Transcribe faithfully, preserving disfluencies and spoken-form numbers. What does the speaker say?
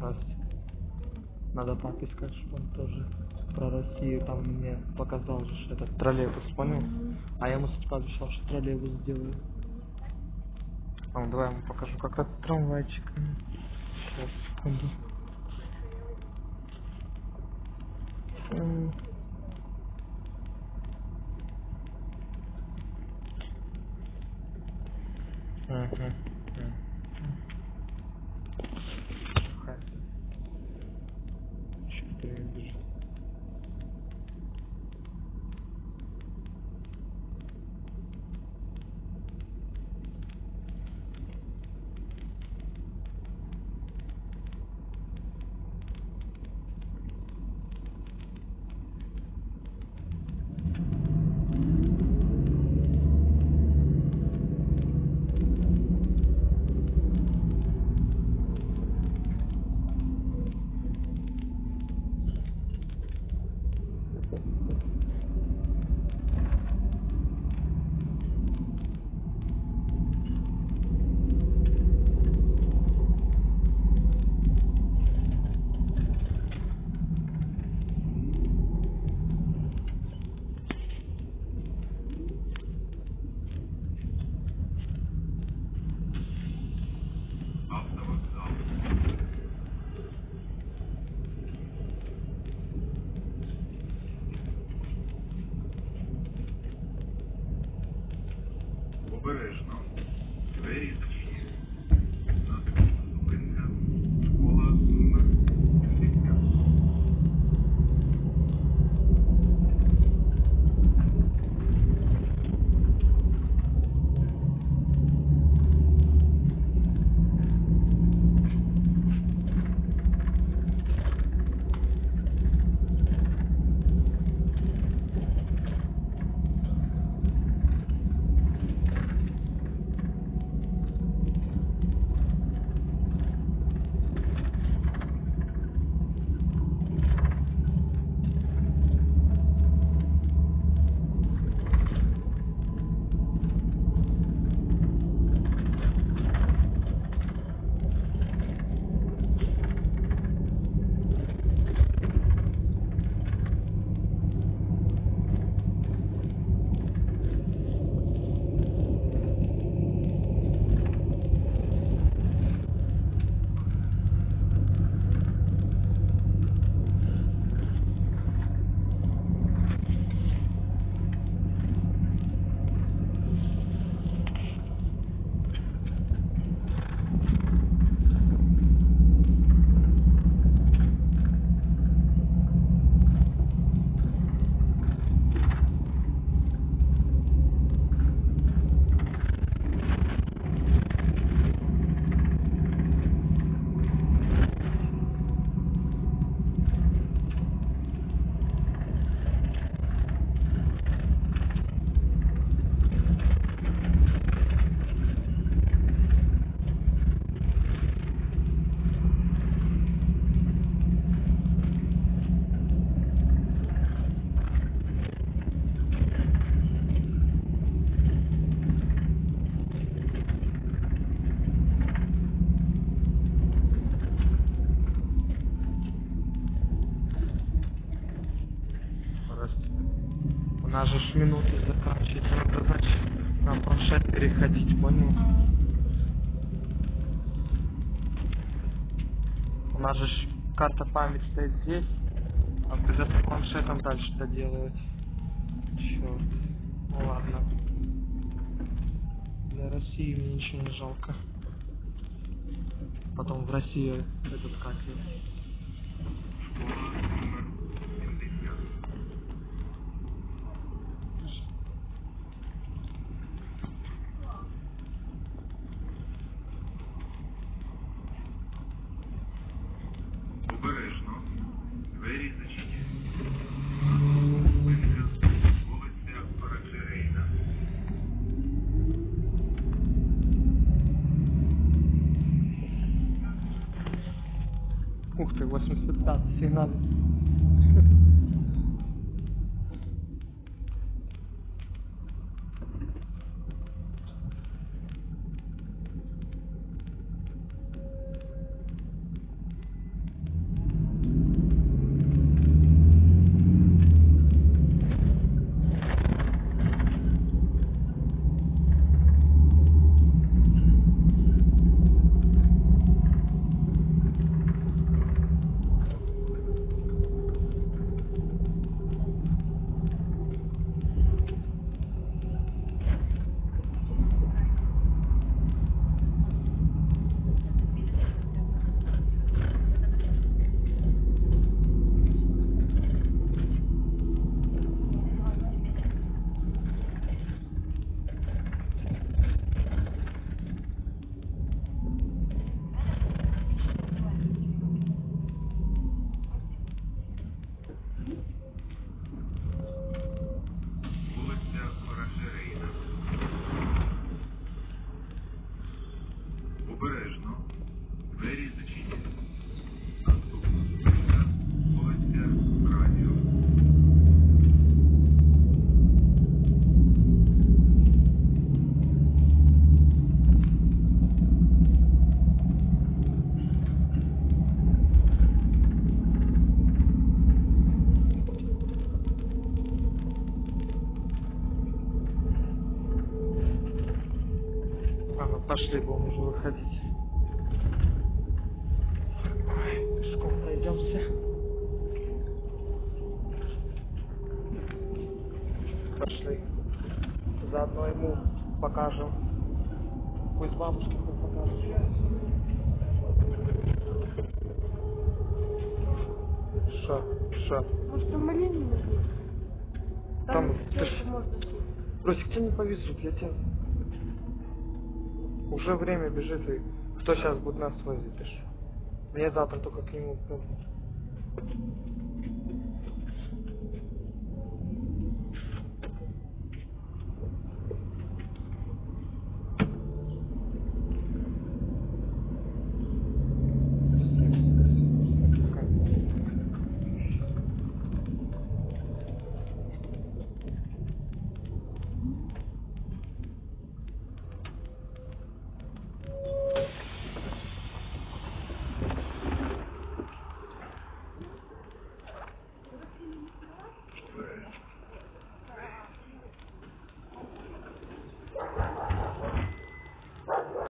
Ростик. Надо папе сказать, что он тоже про Россию там мне показал же что этот троллейбус, понял? А я ему пообещал, что троллейбус сделаю. А, ну, давай я ему покажу, как этот трамвайчик. Сейчас, секунду. М. Мгм. Мгм. Хай. Чё-то не бежит. Обережно. Двері зачинені. Наступна зупинка. Школа номер сімдесят. Ростик. У нас же ж минуты заканчивается, надо, значит, на планшет переходить, понял? У нас же ж карта память стоит здесь, а придется планшетом дальше доделывать. Черт. Ну ладно. Для России мне ничего не жалко. Потом в Россию этот как его. Обережно. Двері зачинені. Наступна зупинка. Вулиця Оранжерейна. Ух ты, восемьдесят пять сигнал. Двері зачинені. Наступна зупинка вулиця Радіо. А, ну пошли, будем уже выходить. Ой, пешком пройдемся. Пошли. Заодно ему покажем. Пусть бабушке покажет. Шо? Шо? Может, там малину нужно? Там, Там ты ж- девушка можно съесть. Русик, тебя не повезут, я тебя... Уже время бежит, и кто сейчас будет нас возить? Ты ж? Мне завтра только к нему...